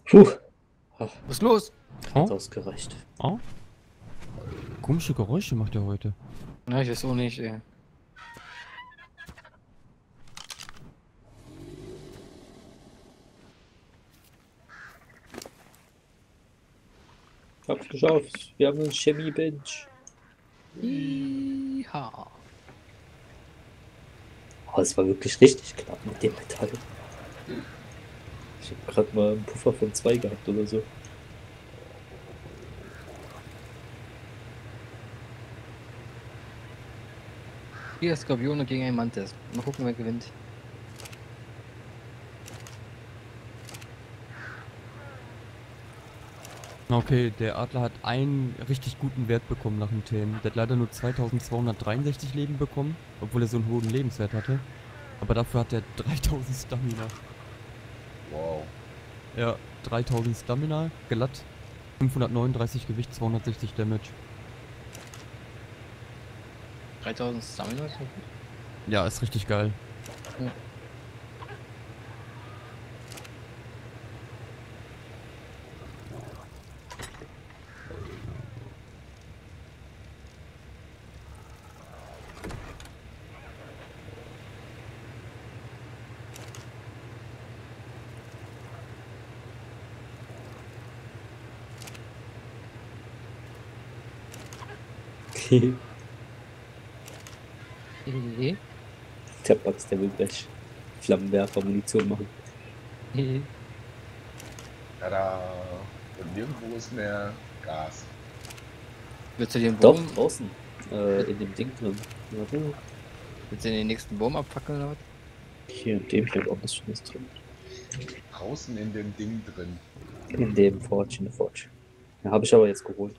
Puh, ach, Was ist los? hat Oh, ausgereicht. oh. Komische Geräusche macht er heute. Na, ich weiß auch nicht, ey. Ich hab's geschafft. Wir haben einen Chemie-Bench. Iha. Oh, es war wirklich richtig knapp mit dem Metall. Ich habe gerade mal einen Puffer von 2 gehabt oder so. Hier Skorpione gegen ein Mantis. Mal gucken, wer gewinnt. Okay, der Adler hat einen richtig guten Wert bekommen nach dem Themen. Der hat leider nur 2263 Leben bekommen, obwohl er so einen hohen Lebenswert hatte. Aber dafür hat er 3000 Stamina. Wow. Ja, 3000 Stamina, glatt. 539 Gewicht, 260 Damage. 3000 Stamina ist ja gut. Ja, ist richtig geil. Ja. Der Bugs, der will gleich Flammenwerfer-Munition machen. Tada. Und nirgendwo ist mehr Gas. Willst du den Doch, Baum, draußen. In dem Ding drin. Warte. willst du den nächsten Baum abfackeln oder was? Hier in dem hier auch was Schönes drin. Draußen in dem Ding drin. In dem Forge, in der Forge. Ja, habe ich aber jetzt geholt.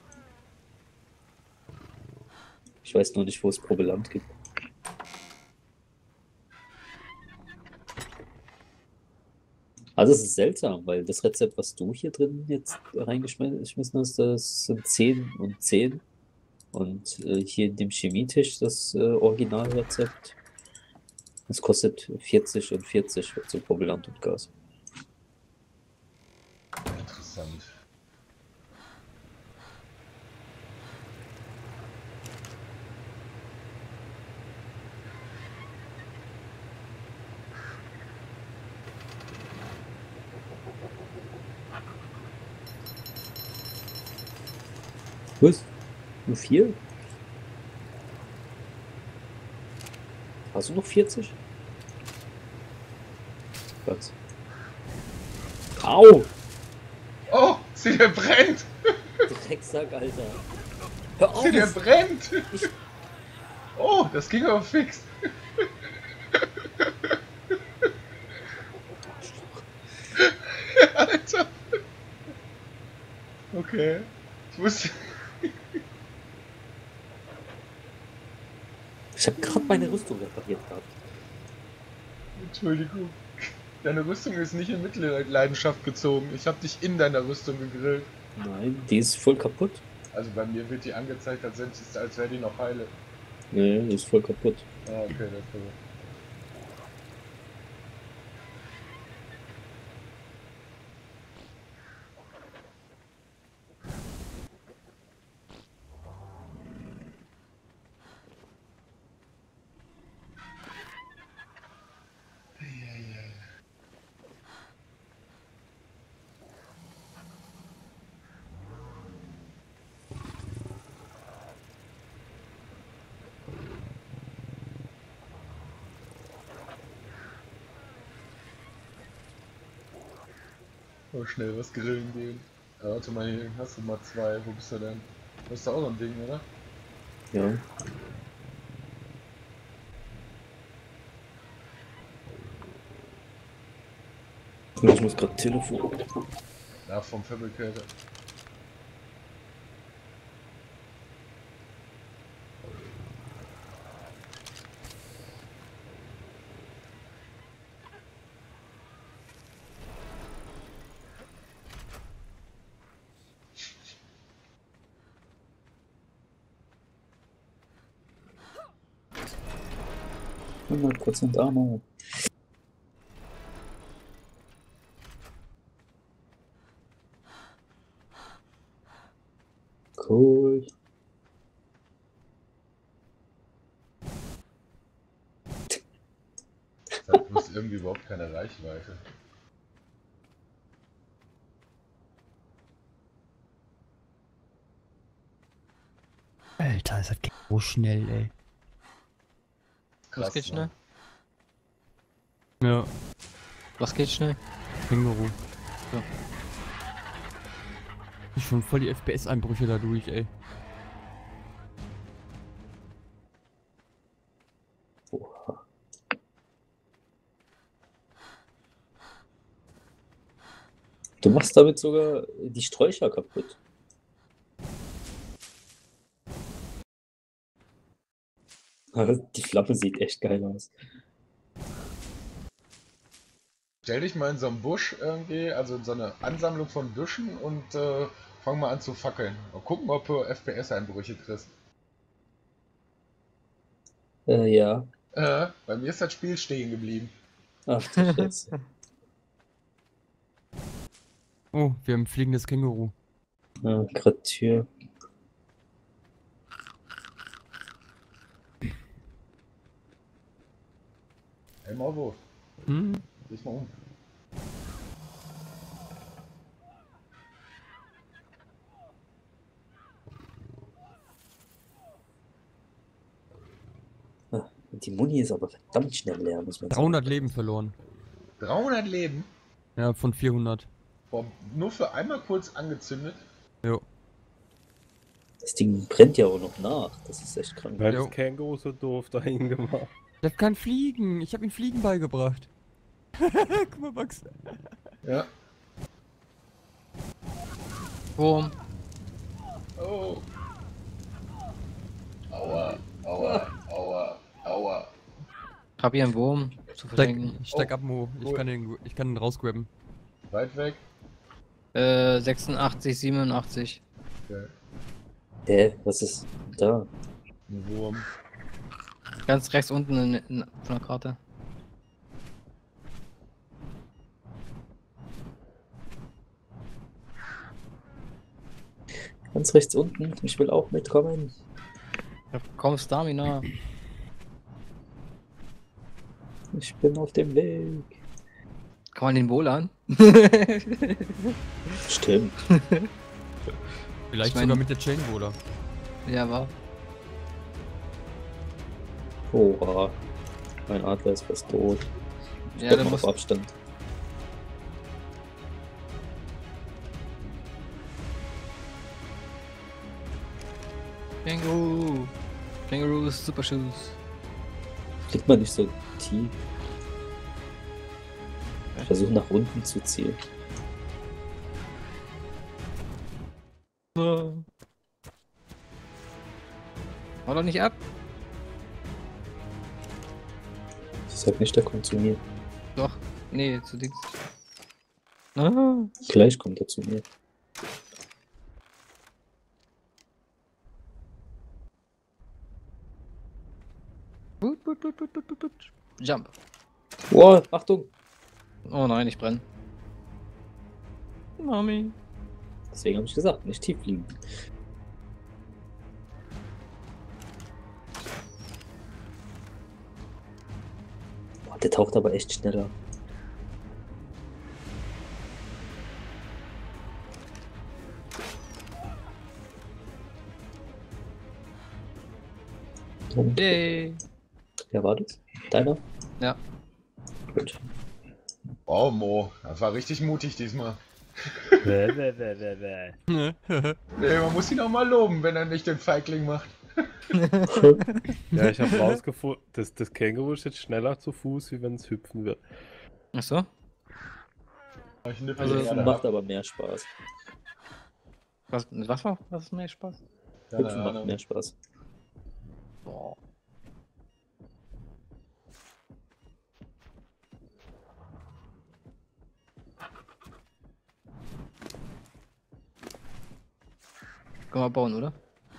Ich weiß nur nicht, wo es Probeland gibt. Also es ist seltsam, weil das Rezept, was du hier drin jetzt reingeschmissen hast, das sind 10 und 10. Und hier in dem Chemietisch das Originalrezept, das kostet 40 und 40 für so Probeland und Gas. Interessant. Was? Nur 4? Hast du noch 40? Was? Au! Oh, sieh, der brennt! Drecksack, Alter. Hör auf! Sieh, der brennt! Oh, das ging aber fix. Alter. Okay. Ich wusste. Ich habe gerade meine Rüstung repariert gehabt. Entschuldigung. Deine Rüstung ist nicht in Mitleidenschaft gezogen. Ich habe dich in deiner Rüstung gegrillt. Nein, die ist voll kaputt. Also bei mir wird die angezeigt, als wäre die noch heile. Nee, die ist voll kaputt. Ah, okay, dafür. Oh, schnell was grillen gehen. Ja, warte mal, hier hast du mal 2. Wo bist du denn? Du hast da auch so ein Ding, oder? Ja. Ich muss gerade Telefon. Ja, vom Fabricator. Prozent Armor. hat bloß irgendwie überhaupt keine Reichweite. Alter, das geht so schnell, ey. Was geht schnell? Ja, Was geht schnell? Känguru. Ja. Ich schon voll die FPS-Einbrüche dadurch, ey. Oha. Du machst damit sogar die Sträucher kaputt. Aber die Flamme sieht echt geil aus. Stell dich mal in so einen Busch irgendwie, also in so eine Ansammlung von Büschen und fang mal an zu fackeln. Mal gucken, ob du FPS-Einbrüche kriegst. Ja. Bei mir ist das Spiel stehen geblieben. Ach du Scheiße. Oh, wir haben ein fliegendes Känguru. Ja, gerade Tür. Hey Maulwurf, Hm? dich mal um. Die Muni ist aber verdammt schnell leer, muss man 300 sagen. Leben verloren. 300 Leben? Ja, von 400. Boah, nur für einmal kurz angezündet. Jo. Das Ding brennt ja auch noch nach. Das ist echt krank. Weil Jo. das Känguru so doof dahin gemacht. Der kann fliegen. Ich habe ihm Fliegen beigebracht. Guck mal, Max. Ja. Wurm. Oh. Aua, aua, aua, aua. Hab hier einen Wurm zu verschenken. Steig ab, Mo. cool. Ich kann ihn rausgrabben. Weit weg. 86, 87. Okay. Was ist da? Ein Wurm. Ganz rechts unten von der Karte. Ganz rechts unten. Ich will auch mitkommen. Ich hab kaum Stamina. Ich bin auf dem Weg. Kann man den wohl an? Stimmt. Vielleicht Ich mein- sogar mit der Chain Bowler. Ja, war. Oha. Mein Adler ist fast tot. Ich Ja, bleib der mal muss. auf Abstand. Känguru. Kängurus Super Shoes. Fliegt man nicht so tief. Ich versuche nach unten zu zielen. Hau doch nicht ab. Ich sag nicht, der kommt zu mir. Doch. Nee, zu Dings. Ah. Gleich kommt er zu mir. Jump. Wow, Achtung! Oh nein, ich brenne. Mami. Deswegen habe ich gesagt, nicht tief fliegen. Boah, der taucht aber echt schneller. Und Yay. wer war das? Deiner? Ja. Gut. Wow, Mo. Das war richtig mutig diesmal. Bäh. Nee, man muss ihn auch mal loben, wenn er nicht den Feigling macht. Ja, ich habe rausgefunden, das Känguru ist jetzt schneller zu Fuß, wie wenn es hüpfen wird. Achso. Ich nippel Also, ihn gerade Macht ab. aber mehr Spaß. Was ist mehr Spaß? Keine Hüpfen macht Ahnung. mehr Spaß. Boah. Können wir bauen, oder?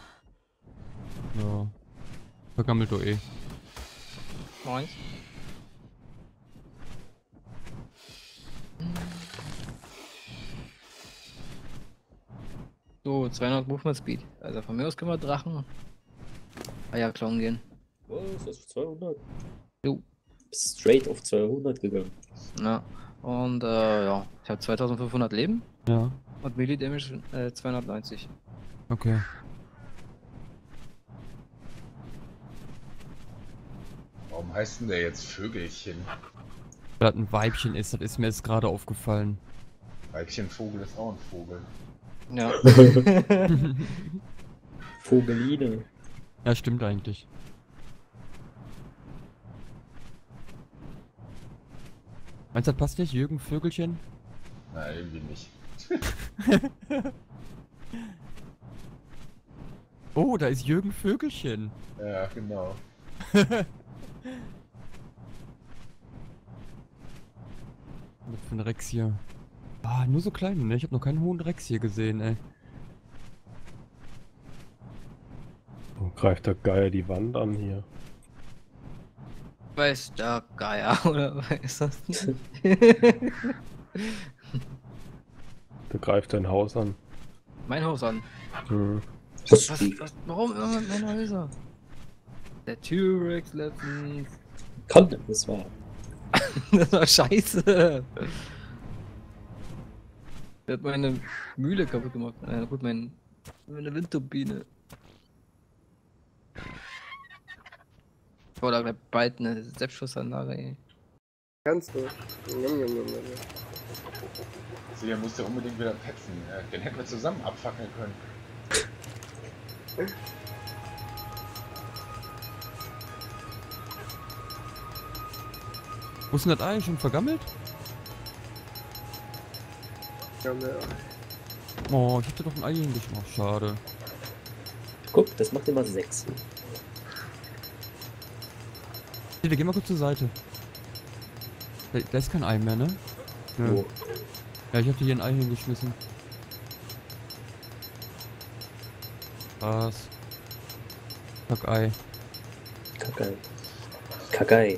Ja. Vergammelt doch eh. Moins. So, 200 Movement Speed. Also von mir aus können wir Drachen Eier klauen gehen. Was? Das ist 200? Jo. Bist straight auf 200 gegangen. Ja. Und ja, ich habe 2500 Leben Ja, und Melee Damage 290. okay. Warum heißt denn der jetzt Vögelchen? Weil das ein Weibchen ist, das ist mir jetzt gerade aufgefallen. Weibchenvogel ist auch ein Vogel. Ja. Vogeline. Ja, stimmt eigentlich. Meinst du, das passt nicht? Jürgen Vögelchen? Na, irgendwie nicht. Oh, da ist Jürgen Vögelchen. Ja, genau. Was für ein Rex hier? Ah, nur so kleine, ne? Ich habe noch keinen hohen Rex hier gesehen, ey. Und greift der Geier die Wand an hier. Weiß der Geier, oder was ist das? Der greift dein Haus an. Mein Haus an. Mhm. Warum immer mit meinen Häusern? Der T-Rex letztens. Komm, das war. Das war scheiße. Der hat meine Mühle kaputt gemacht. Gut, meine Windturbine. Oder gleich bald eine Selbstschussanlage, ey. Kannst du. Njam, njam, njam, njam. Silja musste unbedingt wieder petzen. Den hätten wir zusammen abfackeln können. Wo ist denn das Ei? Schon vergammelt? Ja, ja. Oh, ich hätte doch ein Ei hingeschmissen. Oh, schade. Guck, das macht immer 6. Hier, wir gehen mal kurz zur Seite. Da ist kein Ei mehr, ne? Ja, Wo? ja ich hatte hier ein Ei hingeschmissen. Was? Kackei. Kackei. Kackei.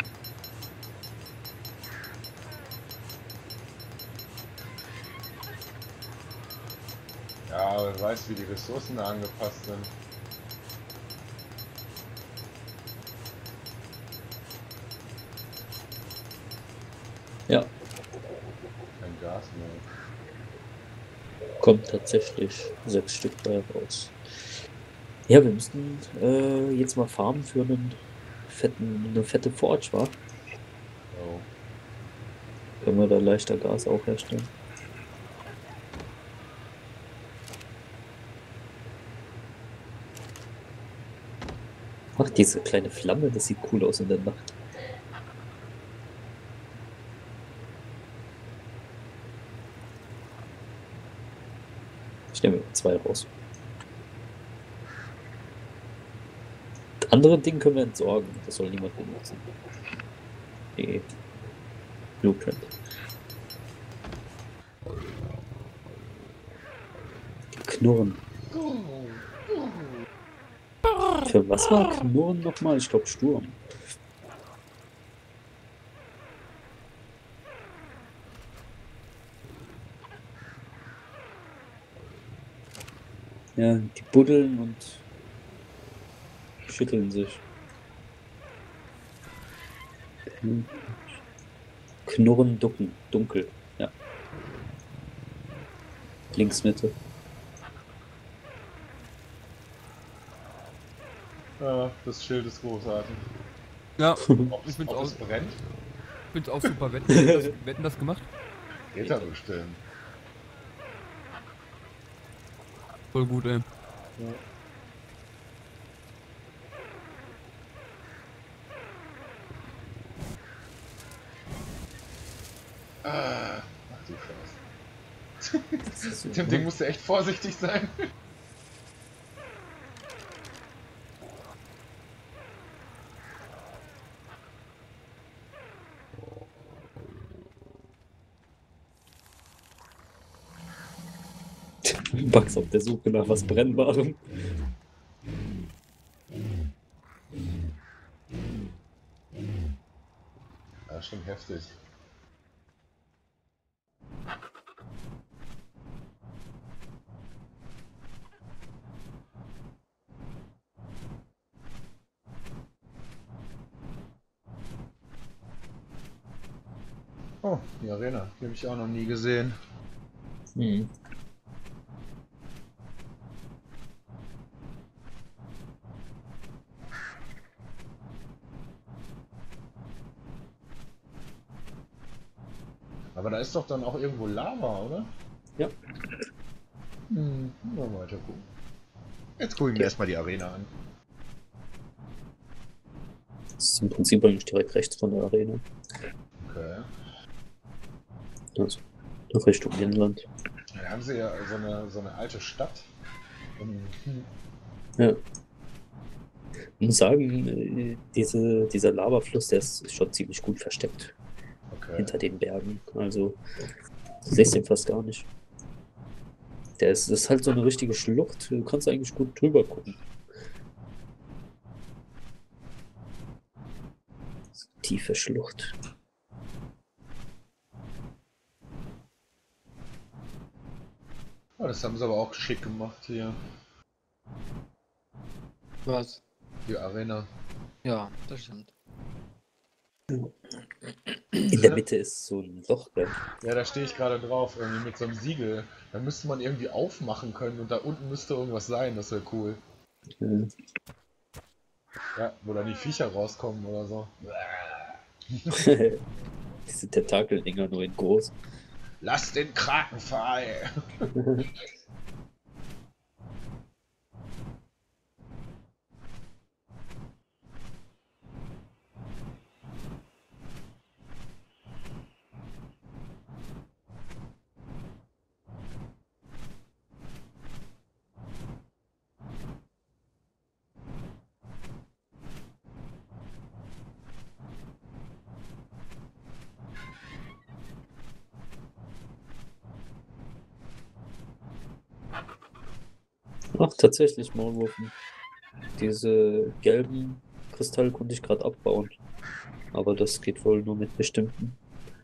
Ja, aber wer weiß, wie die Ressourcen da angepasst sind. Ja, Kein Gas mehr. kommt tatsächlich 6 Stück bei raus. Ja, wir müssen jetzt mal farmen für eine fette Forge, wa? Oh. Können wir da leichter Gas auch herstellen. Ach, diese kleine Flamme, das sieht cool aus in der Nacht. Ich nehme 2 raus. Das andere Ding können wir entsorgen. Das soll niemand benutzen. Die Blueprint. Knurren. Für was war Knurren nochmal? Ich glaube Sturm. Ja, die buddeln und schütteln sich. Knurren, ducken, dunkel. Ja. Links, Mitte. Ja, das Schild ist großartig. Ja, Ob ich find's es auch, brennt? find's auch super. Wetten das gemacht? Geht da bestimmt. Voll gut, ey. Ah, ach du Scheiße. Mit dem Ding musst du echt vorsichtig sein. Bugs auf der Suche nach was Brennbarem. Ja, schon heftig. Oh, die Arena. Die habe ich auch noch nie gesehen. Hm. Aber da ist doch dann auch irgendwo Lava, oder? Ja. Mal weiter gucken. Jetzt gucken wir erstmal die Arena an. Das ist im Prinzip eigentlich direkt rechts von der Arena. Okay. Also nach Richtung Inland. Da haben sie ja so eine alte Stadt. Ja. Ich muss sagen, dieser Lavafluss, der ist schon ziemlich gut versteckt Okay. hinter den Bergen. Also du siehst ihn fast gar nicht. Das ist halt so eine richtige Schlucht. Du kannst eigentlich gut drüber gucken. Tiefe Schlucht. Oh, das haben sie aber auch schick gemacht hier. Was? Die Arena. Ja, das stimmt. In der Mitte ist so ein Loch, gell? Ja, da stehe ich gerade drauf, irgendwie mit so einem Siegel. Da müsste man irgendwie aufmachen können und da unten müsste irgendwas sein, das wäre cool. Ja, wo dann die Viecher rauskommen oder so. Diese Tentakeldinger nur in groß. Lass den Kraken frei! Ach, tatsächlich, Maulwurfen. Diese gelben Kristalle konnte ich gerade abbauen. Aber das geht wohl nur mit bestimmten.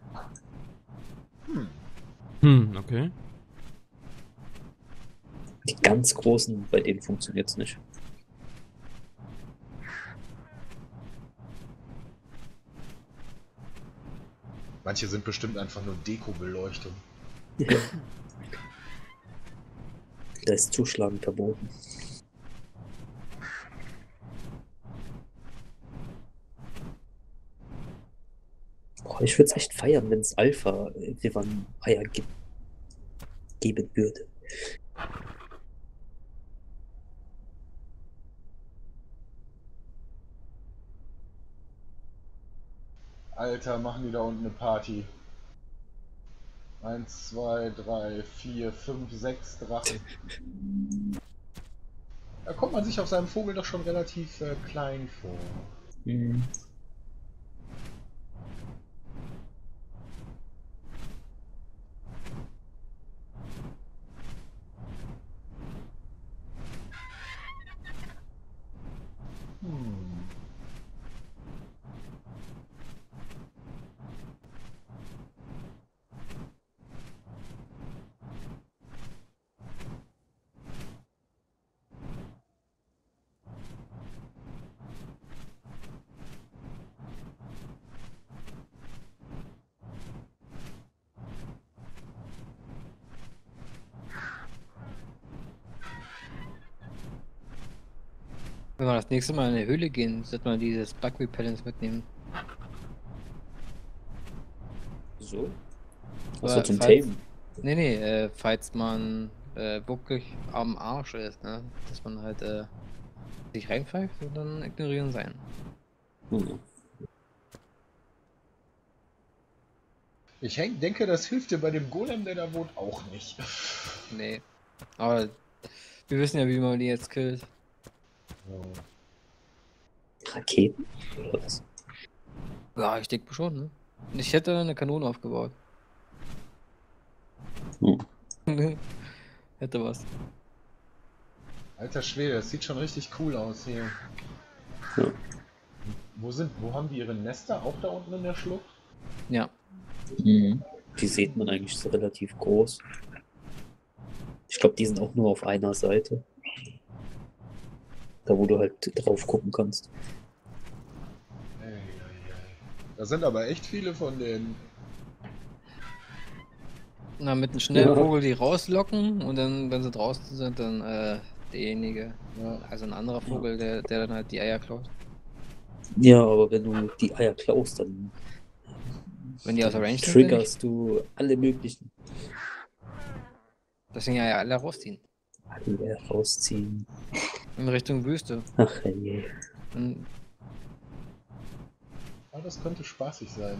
Okay. Die ganz großen, bei denen funktioniert es nicht. Manche sind bestimmt einfach nur Dekobeleuchtung. Da ist Zuschlagen verboten. Boah, ich würde es echt feiern, wenn es Alpha-Eier geben würde. Alter, machen die da unten eine Party. 1, 2, 3, 4, 5, 6 Drachen. Da kommt man sich auf seinem Vogel doch schon relativ klein vor. Hm. Wenn wir das nächste Mal in eine Höhle gehen, sollte man dieses Bug Repellents mitnehmen. So? Aber Achso, zum falls- Tamen. Nee, falls man wirklich am Arsch ist, ne? Dass man halt sich reinpfeift und dann ignorieren sein. Hm. Ich denke, das hilft dir bei dem Golem, der da wohnt, auch nicht. Nee. Aber wir wissen ja, wie man die jetzt killt. Raketen? Oder was? Ja, ich denke schon, ne? Ich hätte eine Kanone aufgebaut. Hm. Hätte was. Alter Schwede, das sieht schon richtig cool aus hier. Ja. Wo haben die ihre Nester? Auch da unten in der Schlucht? Ja. Mhm. Die sieht man eigentlich so relativ groß. Ich glaube, die sind auch nur auf einer Seite. Da, wo du halt drauf gucken kannst. Da sind aber echt viele von denen. Na, mit einem schnellen Ja. Vogel die rauslocken und dann, wenn sie draußen sind, dann derjenige, Ja. also ein anderer Vogel, der dann halt die Eier klaut. Ja, aber wenn du die Eier klaust, dann, Wenn die aus der dann Range sind, triggerst du alle möglichen. Deswegen ja alle rausziehen. Alle rausziehen. In Richtung Wüste. Ach je. Und Aber das könnte spaßig sein.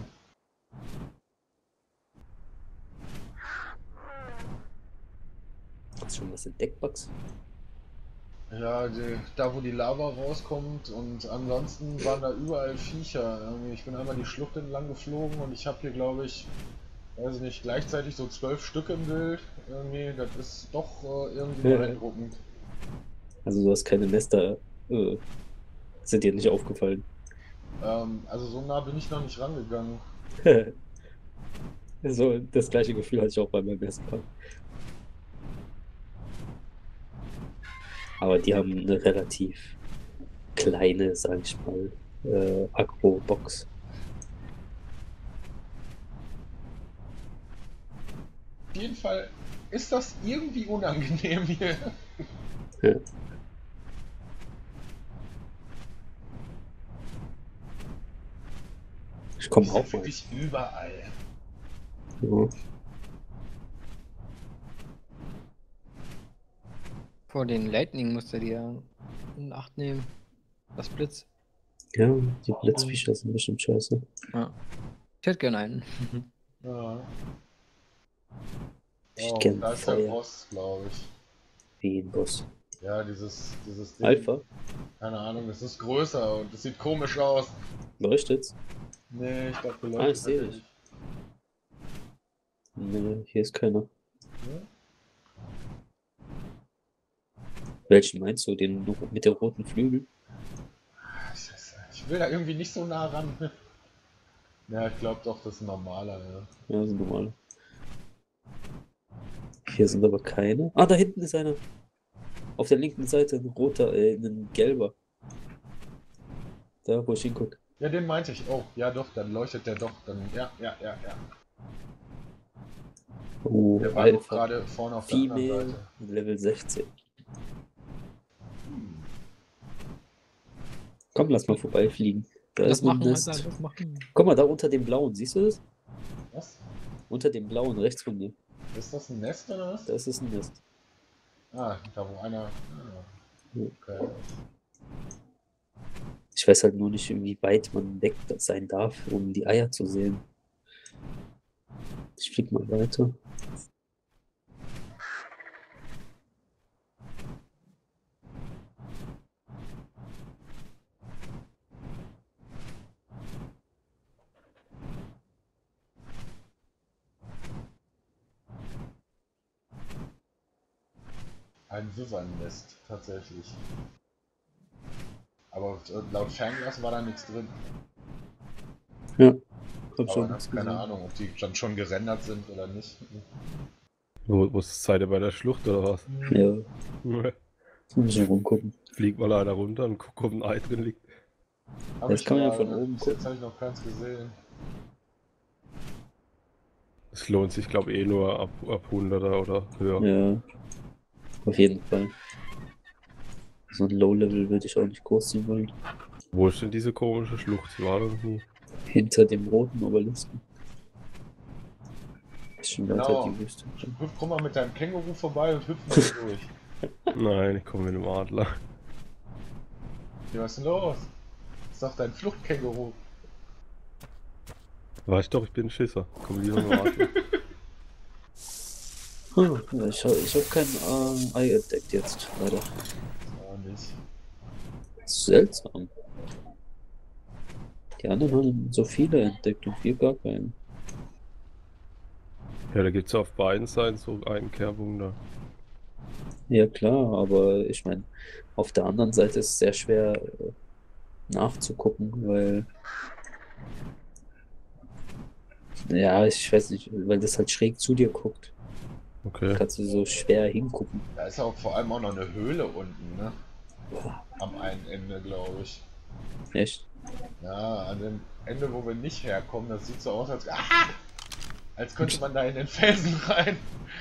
Hast du schon was entdeckt, Bugs? Ja, da wo die Lava rauskommt und ansonsten waren da überall Viecher. Irgendwie, ich bin einmal die Schlucht entlang geflogen und ich habe hier, glaube ich, weiß ich nicht, gleichzeitig so 12 Stück im Bild. Irgendwie, das ist doch irgendwie Ja. beeindruckend. Also du hast keine Nester, sind dir nicht aufgefallen. Also so nah bin ich noch nicht rangegangen. So, das gleiche Gefühl hatte ich auch bei meinem besten Fall. Aber die haben eine relativ kleine, sag ich mal, Agro-Box. Auf jeden Fall ist das irgendwie unangenehm hier. Ja. Ich komme Die auch sind mal. wirklich überall. Ja. vor den Lightning musst du dir in Acht nehmen. Das Blitz. Ja, die Blitzviecher sind bestimmt scheiße. Ja. Ich hätte gerne einen. Ja. Ich Oh, kenn da ist der Feuer. Boss, glaube ich. Wie ein Boss. Ja, dieses Ding. Alpha? Keine Ahnung, es ist größer und es sieht komisch aus. Leuchtet's? Nee, ich glaube, Ah, ich beleuchtet seh hat er dich. nicht. Nee, hier ist keiner. Ja? Welchen meinst du? Den mit den roten Flügeln? Ich will da irgendwie nicht so nah ran. Ja, ich glaube doch, das ist ein normaler. Ja. Ja, das sind normale. Hier sind aber keine. Ah, da hinten ist einer. Auf der linken Seite ein roter, ein gelber. Da, wo ich hinguck. Ja, den meinte ich. Oh, ja doch, dann leuchtet der doch. Dann, ja. Oh, Der war doch Alpha. gerade vorne auf der anderen Female, Seite. Level 16. Komm, lass mal vorbeifliegen. Da Das ist ein machen, Nest. Alter, das machen. Guck mal, da unter dem blauen, siehst du das? Was? Unter dem blauen, rechts von mir. Ist das ein Nest oder was? Das ist ein Nest. Ah, da wo einer. Ah, okay. Ich weiß halt nur nicht, wie weit man weg sein darf, um die Eier zu sehen. Ich flieg mal weiter. Ein Wyvern-Nest, tatsächlich. Aber laut Fernglas war da nichts drin. Ja, hab Aber schon ne, was keine gesehen. Ahnung, ob die dann schon gerendert sind oder nicht. Wo seid ihr bei der Schlucht oder was? Ja, jetzt muss ich rumgucken. Fliegt mal einer runter und guck, ob ein Ei drin liegt. Hab Das ich kann man ja gerade. von oben Bis gucken. jetzt habe ich noch keins gesehen. Es lohnt sich, glaube ich, nur ab 100er oder höher. Ja, auf jeden Fall. So ein Low-Level würde ich auch nicht großziehen wollen. Wo ist denn diese komische Schlucht? Ich war da noch nie. Hinter dem roten Obelisken. Bisschen weiter Genau. die Wüste. Komm mal mit deinem Känguru vorbei und hüpf mal durch. Nein, ich komme mit dem Adler. Ja, was ist denn los? Das ist doch dein Fluchtkänguru. Weißt doch, ich bin ein Schisser. Komm lieber mit dem Adler. Ja, ich hab kein Ei entdeckt jetzt, leider. Auch nicht. Seltsam. Die anderen haben so viele entdeckt und wir gar keinen. Ja, da gibt es auf beiden Seiten so Einkerbungen da. Ja klar, aber ich meine, auf der anderen Seite ist es sehr schwer nachzugucken, weil ja, ich weiß nicht, weil das halt schräg zu dir guckt. Okay. Kannst du so schwer hingucken. Da ist auch vor allem auch noch eine Höhle unten, ne? Am einen Ende, glaube ich. Echt? Ja, an dem Ende, wo wir nicht herkommen, das sieht so aus, als. Ah! Als könnte man da in den Felsen rein.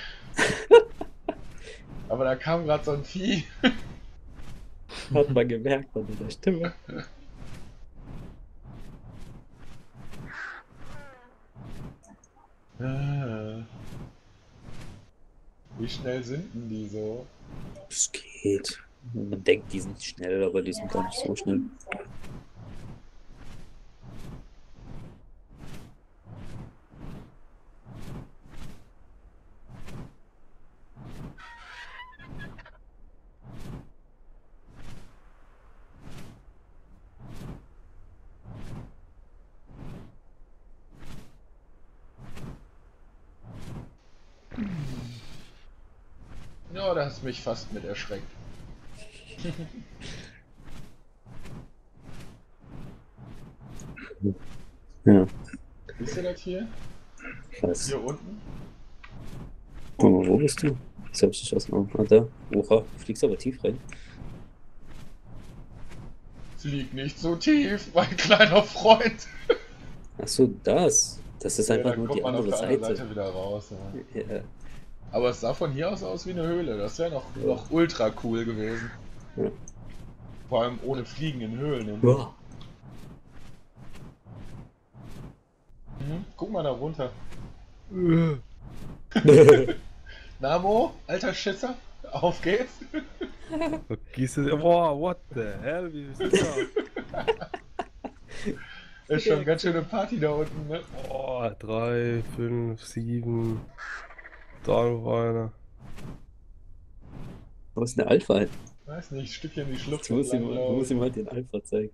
Aber da kam gerade so ein Vieh. Hat man gemerkt von der Stimme. Wie schnell sind denn die so? Es geht. Man denkt, die sind schnell, aber die sind gar nicht so schnell. Ja, da hast mich fast mit erschreckt. Ja, Siehst du das hier? was? Hier unten? Oh, wo bist du? Jetzt hab ich dich aus dem Augen. Ah, da. Oha, du fliegst aber tief rein. Flieg nicht so tief, mein kleiner Freund. Achso, das. Das ist einfach dann nur kommt die man auf andere der anderen Seite. Seite wieder raus. Ja. Ja. Aber es sah von hier aus wie eine Höhle. Das wäre noch ultra cool gewesen. Ja. Vor allem ohne Fliegen in Höhlen. Boah. Guck mal da runter. Namo, alter Schisser, auf geht's. Vergiss es. Boah, what the hell? Wie ist das da? Ist schon ganz schöne Party da unten, ne? Boah, 3, 5, 7. Da noch einer. Wo ist eine Alpha hin? Weiß nicht, Stückchen in die Schlucht. Du musst entlang ihm halt den Alpha zeigen.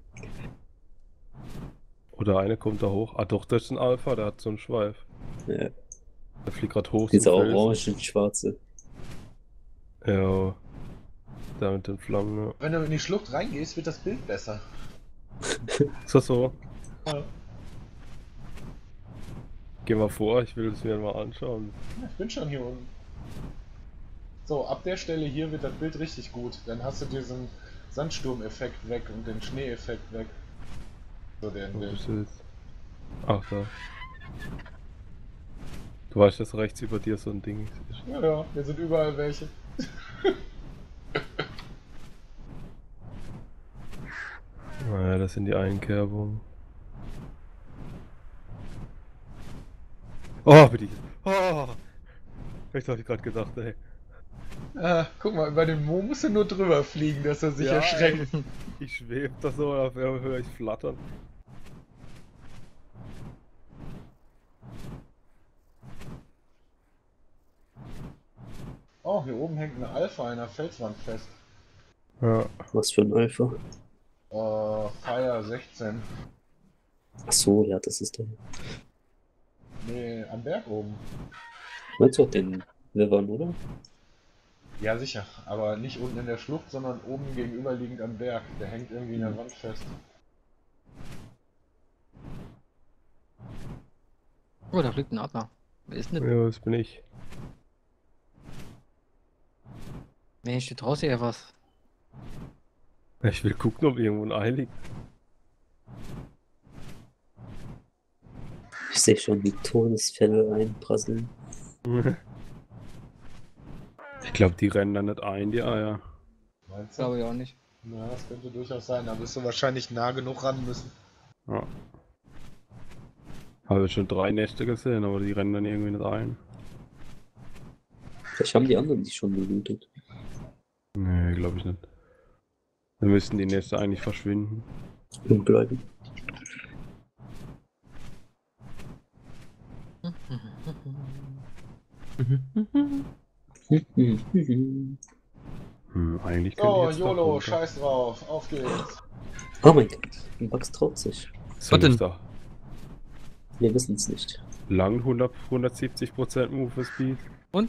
Oder eine kommt da hoch. Ah doch, das ist ein Alpha, der hat so einen Schweif. Ja. Der fliegt gerade hoch Dieser zum Felsen. orange und schwarze. Ja. Der mit den Flammen, ja. Wenn du in die Schlucht reingehst, wird das Bild besser. Ist das so? Ja. Geh mal vor, ich will es mir mal anschauen. Ich bin schon hier unten. So, ab der Stelle hier wird das Bild richtig gut. Dann hast du diesen Sandsturmeffekt weg und den Schneeeffekt weg. So, Wo bist du jetzt? Ach, da. Du weißt, dass rechts über dir so ein Ding ist. Ja, ja, hier sind überall welche. Naja, das sind die Einkerbungen. Oh, bitte. Oh! Ich hab gerade gedacht, ey. Ah, guck mal, über den Mo musst du nur drüber fliegen, dass er sich Ja, erschreckt. Ich schwebe da so, da höre ich flattern. Oh, hier oben hängt eine Alpha in der Felswand fest. Ja. Was für ein Alpha? Fire 16. Ach so, ja, das ist der. Nee, am Berg oben. Meinst du auch den Livern, oder? Ja, sicher. Aber nicht unten in der Schlucht, sondern oben gegenüberliegend am Berg. Der hängt irgendwie in der Wand fest. Oh, da fliegt ein Adler. Wer ist denn das? Ja, das bin ich. Mensch, steht draußen ja was. Ich will gucken, ob irgendwo ein Ei liegt. Ich sehe schon die Todesfälle einprasseln. Ich glaube, die rennen da nicht ein, die Eier. Meinst du? Glaube ich auch nicht. Ja, das könnte durchaus sein. Da wirst du wahrscheinlich nah genug ran müssen. Ja. Habe schon 3 Nächte gesehen, aber die rennen dann irgendwie nicht ein. Vielleicht haben die anderen die schon gelootet. Nee, glaube ich nicht. Dann müssten die Nester eigentlich verschwinden. Und bleiben. Eigentlich könnte So, ich jetzt da YOLO, runter. scheiß drauf. Auf geht's. Oh mein Gott, ein Bugs traut sich. Soll Was ich denn? da Wir wissen es nicht. lang 170% Move Speed? Und?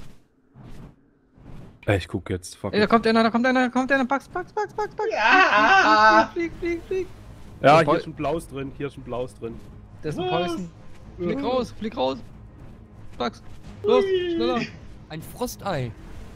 Ich guck jetzt, fuck Ey, da it. kommt einer, Bugs. Ja! Flieg. Ja, Voll- hier ist ein Blaues drin, hier ist ein Blaues drin. Das ist ein Was? Preußen. Flieg raus. Bugs. Los, schneller. Ein Frostei.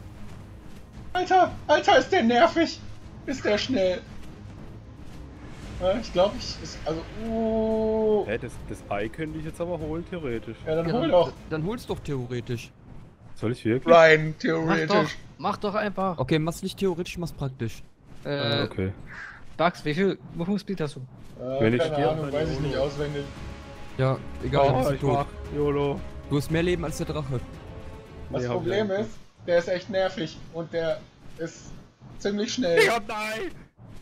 Alter, ist der nervig. Ist der schnell. Ja, ich glaube, also, Hä, das Ei könnte ich jetzt aber holen, theoretisch. Ja, dann Ja, hol doch. Dann hol's doch theoretisch. Soll ich wirklich? Rein, Mach doch, theoretisch. mach doch einfach. Okay, mach's nicht theoretisch, mach's praktisch. Okay. Bugs, wie viel Movement-Speed hast du? Wenn ich Keine stirb, Ahnung, dann weiß ich YOLO. nicht auswendig. Ja, egal, dann Oh, bist du ich tot. mach YOLO. Du hast mehr Leben als der Drache. Das Nee, hab ich Problem nicht. ist, der ist echt nervig und der ist ziemlich schnell. Ja, nein!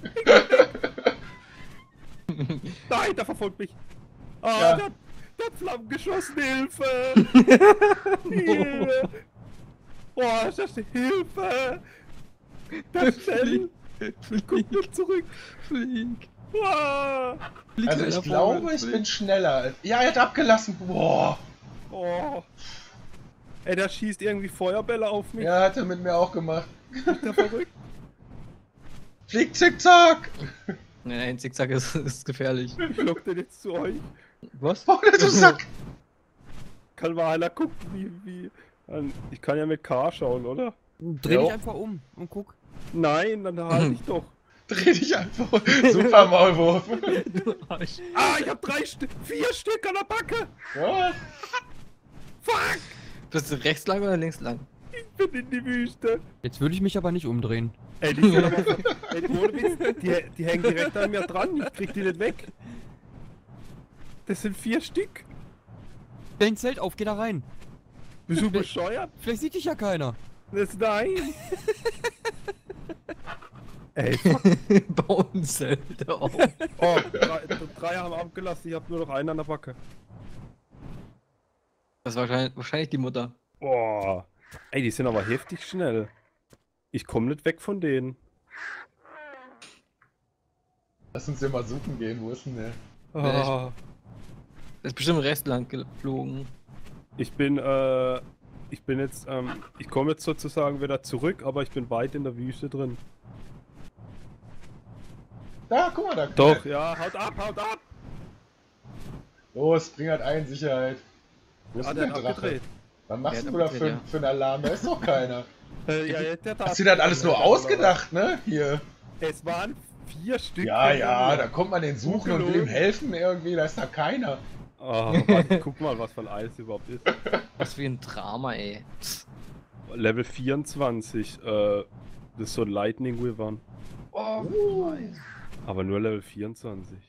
Nein, der verfolgt mich! Ah, Ja. der hat Flammen geschossen, Hilfe! Hilfe! Boah, ist das Hilfe! Das schnell! Guck mir zurück! Flieg. Boah! Also ich glaube, ich bin schneller. Ja, er hat abgelassen. Boah. Oh. Ey, der schießt irgendwie Feuerbälle auf mich. Ja, hat er mit mir auch gemacht. Ist der verrückt? Flieg zickzack. Nein, Zickzack ist gefährlich. Ich lock den jetzt zu euch. Was? Oh, der Sack. Kann mal einer gucken, wie. Ich kann ja mit K schauen, oder? Dreh Jo. dich einfach um und guck. Nein, dann halt ich doch. Dreh dich einfach. Super Maulwurf. Du Arsch. Ah, ich hab 4 Stück an der Backe! Was? Fuck! Bist du rechts lang oder links lang? Ich bin in die Wüste. Jetzt würde ich mich aber nicht umdrehen. Ey, die sind aber. Ey, ohne Witz, die hängen direkt an mir dran. Ich krieg die nicht weg. Das sind 4 Stück. Stell ein Zelt auf, geh da rein. Bist du bescheuert? Vielleicht sieht dich ja keiner. Das nein. Ey, fuck. Bauen Zelte auf. Oh, 3 haben abgelassen. Ich hab nur noch einen an der Backe. Das war wahrscheinlich die Mutter. Boah. Ey, die sind aber heftig schnell. Ich komme nicht weg von denen. Lass uns den mal suchen gehen. Wo ist denn der? Ah. Ist bestimmt rechts lang geflogen. Ich bin jetzt, ich komme jetzt sozusagen wieder zurück, aber ich bin weit in der Wüste drin. Da, guck mal, da. Doch, ja, haut ab, haut ab! Los, bring halt ein, Sicherheit. Wo ist Ah, denn der der hat Drache? abgedreht. Was machst Der du hat da abgedreht, für einen Alarm? Da ist doch keiner. Ja, der Hast du das alles nur ausgedacht, ne? Hier. Es waren 4 Stück. Ja, von ja, mir. da kommt man den suchen und will ihm helfen irgendwie, da ist da keiner. Oh, warte, guck mal, was für ein Eis überhaupt ist. Was für ein Drama, ey. Level 24, das ist so ein Lightning Wyvern. Oh, Uh. nice. Aber nur Level 24.